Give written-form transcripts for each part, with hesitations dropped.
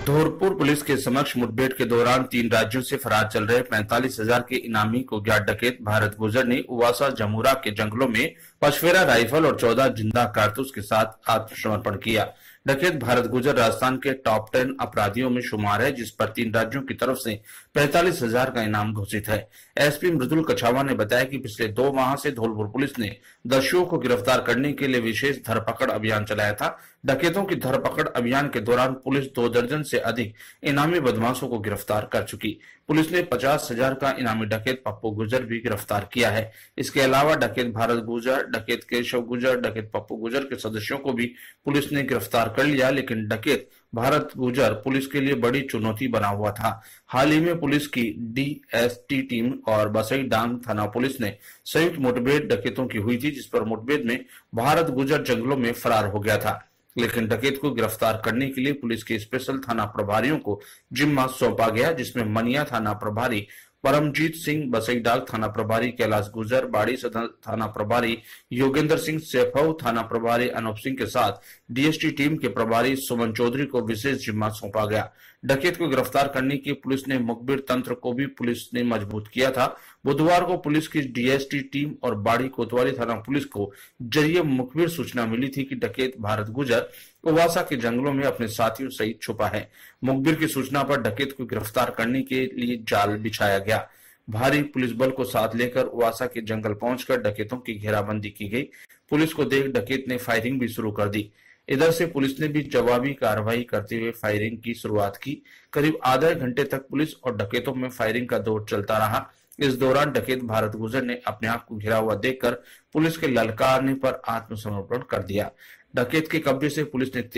Dhaurpur police के समक्ष मुठभेड़ के दौरान 3 राज्यों से फरार चल रहे 45,000 के इनामी को ज्ञात डकैत भारत गुजर ने उवासा जमुरा के जंगलों में पचफेरा राइफल और 14 जिंदा कारतूस के साथ आत्मसमर्पण किया। डकैत भारत गुजर राजस्थान के टॉप 10 अपराधियों में शुमार है, जिस पर 3 राज्यों की तरफ से 45,000 का इनाम घोषित है। एसपी मृदुल कछावा ने बताया कि पिछले 2 माह से धौलपुर पुलिस ने दोषियों को गिरफ्तार करने के लिए विशेष धरपकड़ अभियान चलाया था। डकैतों की धरपकड़ अभियान के दौरान पुलिस 2 दर्जन से अधिक इनामी बदमाशों को गिरफ्तार कर चुकी। पुलिस ने 50,000 का इनामी डकैत पप्पू गुजर भी गिरफ्तार किया है। इसके अलावा डकैत भारत गुजर, डकैत केशव गुजर, डकैत पप्पू गुजर के सदस्यों को भी पुलिस ने गिरफ्तार कर लिया, लेकिन डकैत भारत गुजर पुलिस के लिए बड़ी चुनौती बना हुआ था। हाल ही में पुलिस की डीएसटी टीम और बसई डांग थाना पुलिस ने संयुक्त मुठभेड़ डकैतों की हुई थी, जिस पर मुठभेड़ में भारत गुजर जंगलों में फरार हो गया था। लेकिन डकैत को गिरफ्तार करने के लिए पुलिस के स्पेशल थाना प्रभारियों को जिम्मा सौंपा गया, जिसमें मनिया थाना प्रभारी परमजीत सिंह, बसईडाग थाना प्रभारी कैलाश गुजर, बाड़ी सदर थाना प्रभारी योगेंद्र सिंह, सेफऊ थाना प्रभारी अनूप सिंह के साथ डीएसटी टीम के प्रभारी सुमन चौधरी को विशेष जिम्मा सौंपा गया। डकैत को गिरफ्तार करने की पुलिस ने मुखबिर तंत्र को भी पुलिस ने मजबूत किया था। बुधवार को पुलिस की डीएसटी टीम और बाड़ी कोतवाली थाना पुलिस को जरिए मुखबिर सूचना मिली थी कि डकैत भारत गुजर उवासा के जंगलों में अपने साथियों सहित छुपा है। मुखबिर की सूचना पर डकैत को गिरफ्तार करने के लिए जाल बिछाया गया। भारी पुलिस बल को साथ लेकर उवासा के जंगल पहुंचकर डकैतों की घेराबंदी की गई। पुलिस को देख डकैत ने फायरिंग भी शुरू कर दी। इधर से पुलिस ने भी जवाबी कार्रवाई करते हुए फायरिंग की शुरुआत की। करीब आधे घंटे तक पुलिस और डकैतों में फायरिंग का दौर चलता रहा। इस दौरान डकैत भारत गुजर ने अपने आप को घिरा हुआ देखकर पुलिस के ललकारने पर आत्मसमर्पण कर दिया। डकैत के कब्जे से पुलिस ने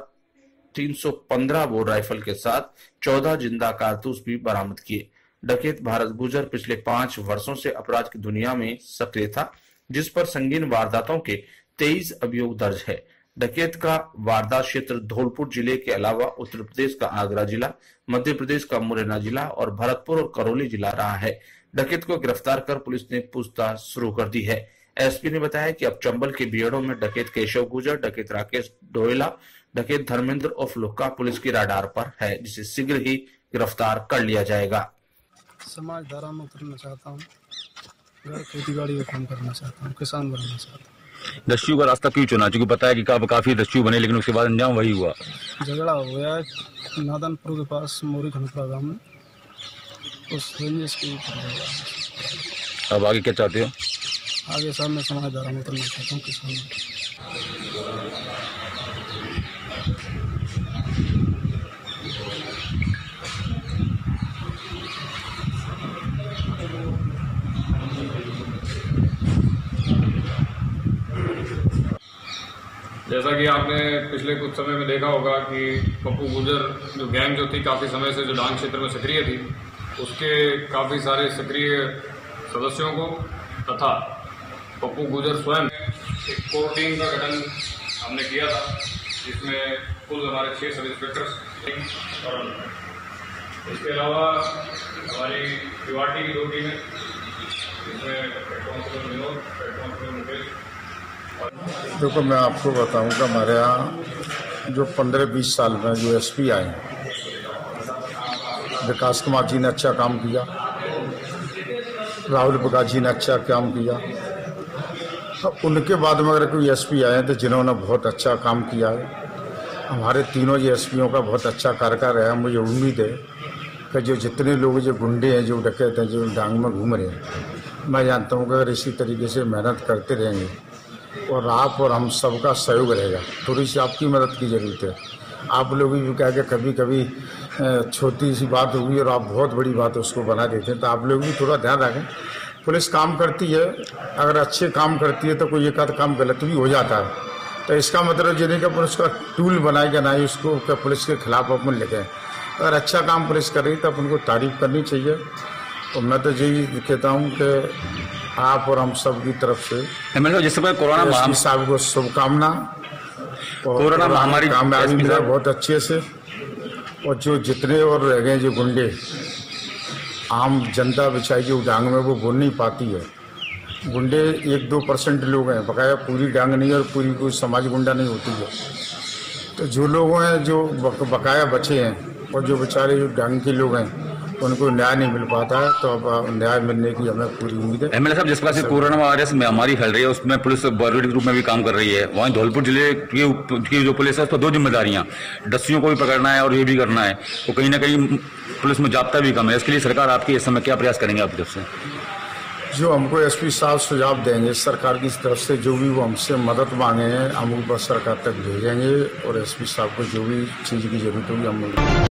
315 बोर राइफल के साथ 14 जिंदा कारतूस भी बरामद किए। डकैत भारत गुजर पिछले 5 वर्षों से अपराध की दुनिया में सक्रिय था, जिस पर संगीन वारदातों के 23 अभियोग दर्ज है। डकैत का वारदात क्षेत्र धौलपुर जिले के अलावा उत्तर प्रदेश का आगरा जिला, मध्य प्रदेश का मुरैना जिला और भरतपुर और करौली जिला रहा है। डकैत को गिरफ्तार कर पुलिस ने पूछताछ शुरू कर दी है। एसपी ने बताया कि अब चंबल के बीएडओ में डकैत केशव गुजर, डकैत राकेश डोयला, डकैत धर्मेंद्र उर्फ लुक्का पुलिस की राडार पर है, जिसे शीघ्र ही गिरफ्तार कर लिया जाएगा। समाज धारा में उतरना चाहता हूँ, घर खेती बाड़ी का काम करना चाहता हूँ, किसान बनना चाहता हूँ। दस्यु का रास्ता क्यों चुना? क्योंकि पता है कि काफी दस्यु बने, लेकिन उसके बाद अंजाम वही हुआ। झगड़ा हो गया नादनपुर के पास मोरी खनपुरा गाँव में, उस रंजिश की। अब आगे क्या चाहते हो? आगे सामने समाज धारा में उतरना चाहता हूँ, किसान। जैसा कि आपने पिछले कुछ समय में देखा होगा कि पप्पू गुजर जो गैंग जो थी काफ़ी समय से जो डांग क्षेत्र में सक्रिय थी, उसके काफ़ी सारे सक्रिय सदस्यों को तथा पप्पू गुजर स्वयं एक कोर टीम का गठन हमने किया था, जिसमें कुल हमारे 6 सब इंस्पेक्टर्स और इसके अलावा हमारी पीवाटी की 2 टीमें, जिसमें head constable Vinod, head constable Mukesh. देखो, मैं आपको बताऊंगा, हमारे यहाँ जो 15-20 साल में जो एसपी आए, विकास कुमार जी ने अच्छा काम किया, राहुल प्रकाश जी ने अच्छा काम किया। तो उनके बाद में अगर कोई एसपी आए तो जिन्होंने बहुत अच्छा काम किया है, हमारे तीनों जो एसपीओं का बहुत अच्छा कार्यकाल है। मुझे उम्मीद है कि जो जितने लोग जो गुंडे हैं, जो डकैत हैं, जो डांग में घूम रहे हैं, मैं जानता हूँ कि अगर इसी तरीके से मेहनत करते रहेंगे और आप और हम सबका सहयोग रहेगा। थोड़ी सी आपकी मदद की ज़रूरत है। आप लोग भी कह के कभी कभी छोटी सी बात होगी और आप बहुत बड़ी बात उसको बना देते हैं, तो आप लोग भी थोड़ा ध्यान रखें। पुलिस काम करती है, अगर अच्छे काम करती है तो कोई एक आध काम गलत भी हो जाता है, तो इसका मतलब ये नहीं कि पुलिस का टूल बनाएगा, ना ही उसको क्या पुलिस के खिलाफ अपन लिखें। अगर अच्छा काम पुलिस कर रही तो अपन को तारीफ करनी चाहिए। और मैं तो यही कहता हूँ कि आप और हम सब की तरफ से जिस समय कोरोना महामारी साहब को शुभकामना। कोरोना महामारी कामयाबी मिला बहुत अच्छे से, और जो जितने और रह गए जो गुंडे आम जनता बेचारी जो डांग में वो बोल नहीं पाती है, गुंडे 1-2% लोग हैं, बकाया पूरी डांग नहीं और पूरी कोई समाज गुंडा नहीं होती है। तो जो लोग हैं जो बकाया बचे हैं और जो बेचारे जो ढंग के लोग हैं उनको न्याय नहीं मिल पाता है, तो अब न्याय मिलने की हमें पूरी उम्मीद है। एमएलए साहब, जिस प्रकार से कोरोना वायरस महामारी फैल रही है उसमें पुलिस बॉर्डर के रूप में भी काम कर रही है, वहीं धौलपुर जिले की जो पुलिस है उस पर 2 जिम्मेदारियां, डस्सियों को भी पकड़ना है और ये भी करना है, तो कहीं ना कहीं पुलिस में जाब्ता भी कम है। इसके लिए सरकार आपकी इस समय क्या प्रयास करेंगे आपकी तरफ से? जो हमको एसपी साहब सुझाव देंगे सरकार की तरफ से, जो भी वो हमसे मदद मांगे हैं हम बस सरकार तक भेजेंगे और एसपी साहब को जो भी चीज़ की जरूरत होगी हम